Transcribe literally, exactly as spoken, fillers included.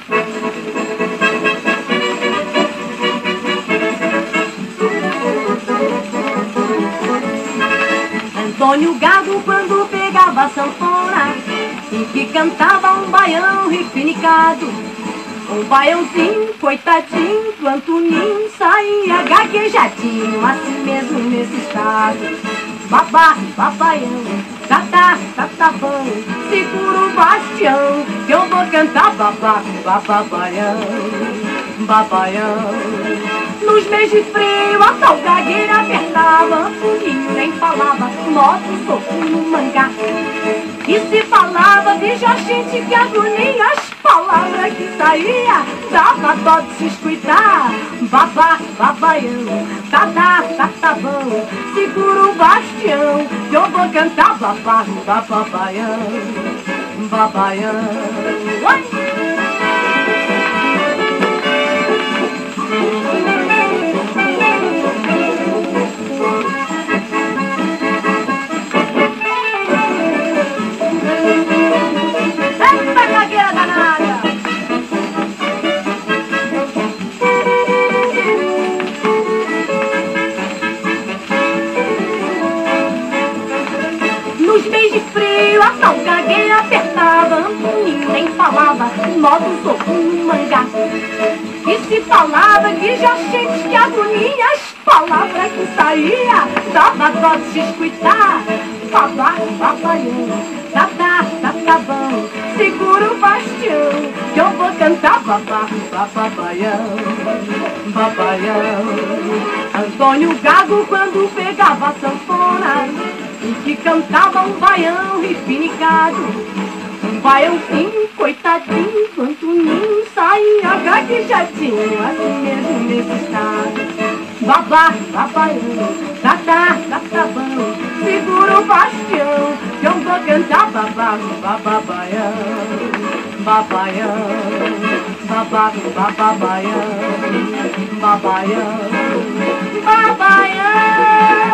Antônio Gago, quando pegava a sanfona e que cantava um baião refinicado, um baiãozinho, coitadinho do Antoninho, saía gaguejadinho, assim mesmo nesse estado. Babá, babaião, tatá, tatabão, segura o bastião, que eu vou cantar babá, babaião, babaião. Nos meses de frio a salgagueira apertava, Antoninho nem falava, moto, soco no mangá. E se falava de gente que agonia, as palavras que saía dava dó de se escutar. Babá, babaião, tatá, tatabão, segura o bastião, que eu vou cantar babá, babaião, babaião. Oi! Nos meses de frio a salgagueira apertava, Antoninho nem falava, modo soco no mangá. E se falava de gente que agonia, as palavras que saía dava dó de se escutar. Babá, babaião, tatá, tatabão, segura o bastião, que eu vou cantar babá, babaião, babaião. Antônio Gago, quando pegava a sanfona e que cantava um baião refinicado, um baiãozinho, coitadinho do Antoninho, saía gaguejadinho, assim mesmo nesse estado. Babá, babaião, tatá, tatabão, segura o bastião, que eu vou cantar babá, babaião, babaião, babá, babaião, babaião, babaião.